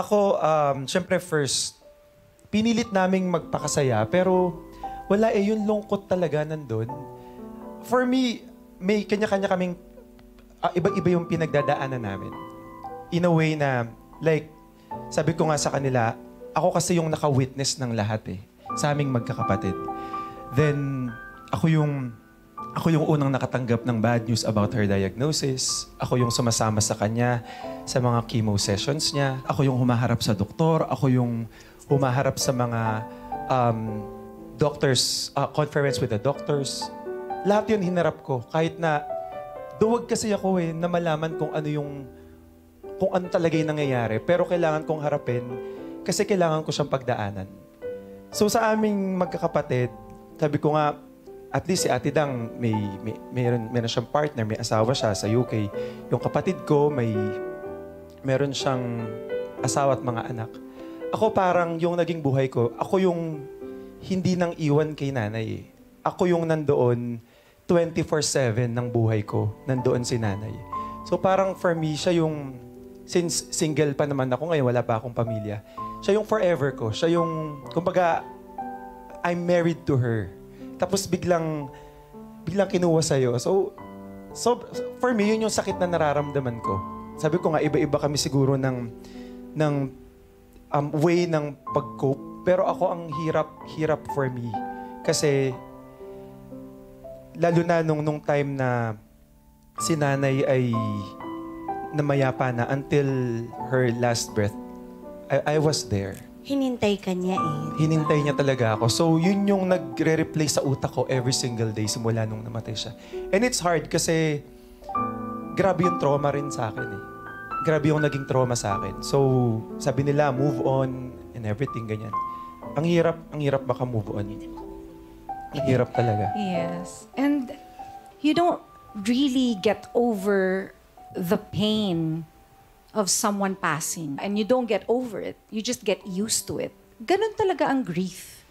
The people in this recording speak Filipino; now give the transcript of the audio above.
Ako, syempre first, pinilit naming magpakasaya, pero wala yung lungkot talaga nandun. For me, may kanya-kanya kaming, iba-iba yung pinagdadaanan namin. In a way na, like, sabi ko nga sa kanila, ako kasi yung naka-witness ng lahat sa aming magkakapatid. Then, ako yung unang nakatanggap ng bad news about her diagnosis. Ako yung sumasama sa kanya sa mga chemo sessions niya. Ako yung humaharap sa doktor. Ako yung humaharap sa mga doctors, conference with the doctors. Lahat yun hinarap ko. Kahit na duwag kasi ako na malaman kung ano talaga yung nangyayari. Pero kailangan kong harapin kasi kailangan ko siyang pagdaanan. So sa aming magkakapatid, sabi ko nga, at least si Ate Dang, meron siyang partner, may asawa siya sa UK. Yung kapatid ko, meron siyang asawa at mga anak. Ako parang yung naging buhay ko, ako yung hindi nang iwan kay nanay. Ako yung nandoon 24/7 ng buhay ko, nandoon si nanay. So parang for me, siya yung, since single pa naman ako ngayon, wala pa akong pamilya, siya yung forever ko. Siya yung, kumbaga, I'm married to her. Tapos biglang kinuha sa'yo. So for me, yun yung sakit na nararamdaman ko. Sabi ko nga, iba-iba kami siguro ng way ng pag-cope. Pero ako ang hirap for me. Kasi, lalo na nung time na si nanay ay namayapa na until her last breath, I was there. Hinintay ka niya Hinintay niya talaga ako. So, yun yung nagre-replay sa utak ko every single day simula nung namatay siya. And it's hard kasi grabe yung trauma rin sa akin Grabe yung naging trauma sa akin. So, sabi nila, move on and everything, ganyan. Ang hirap maka-move on. Ang hirap talaga. Yes. And you don't really get over the pain of someone passing and you don't get over it. You just get used to it. Ganun talaga ang grief.